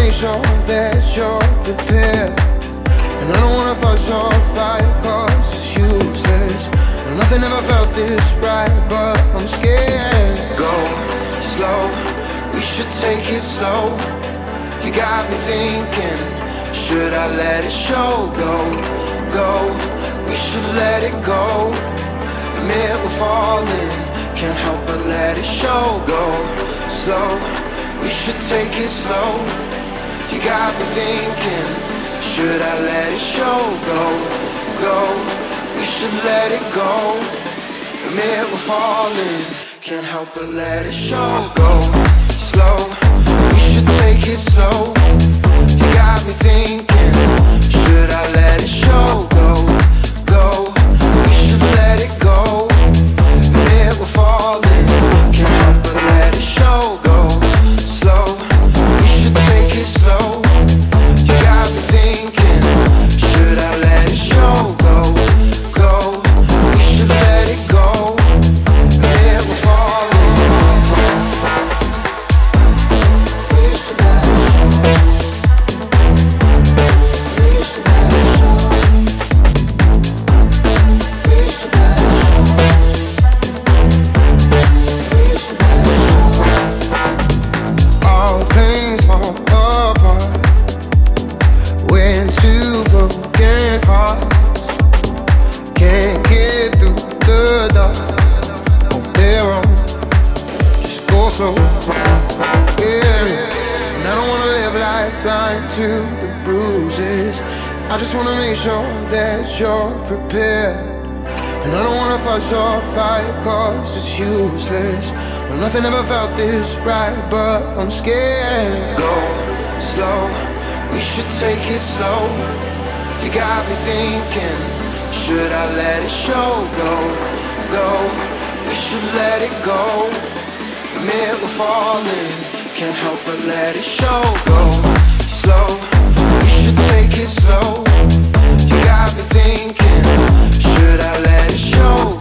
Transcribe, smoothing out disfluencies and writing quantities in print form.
make sure that you're prepared. And I don't wanna fuss or fight, cause it's useless. No, nothing ever felt this right, but I'm scared. Go slow, we should take it slow. You got me thinking, should I let it show? Go, we should let it go. Admit we're falling, can't help but let it show. Go slow, we should take it slow. You got me thinking, should I let it show? Go, we should let it go. Admit we're falling, can't help but let it show. Go slow, we should take it slow. You got me thinking, should I let it show? Go, we should let it go. Admit we're falling, can't help but let it show. Go slow, we should take it slow. You got me thinking, should I let it show? Go, we should let it go. Admit we're falling. We should let it show. We should let it show. We should let it show. We should let it show. All things fall apart when two broken hearts can't get through the dark on their own. Just go slow, yeah. And I don't wanna live life blind to the bruises. I just wanna make sure that you're prepared. And I don't wanna fuss or fight, cause it's useless. No, nothing ever felt this right, but I'm scared. Go slow, we should take it slow. You got me thinking, should I let it show? Go, we should let it go. Admit we're falling, can't help but let it show. Go slow, we should take it slow. You got me thinking, should I let it show?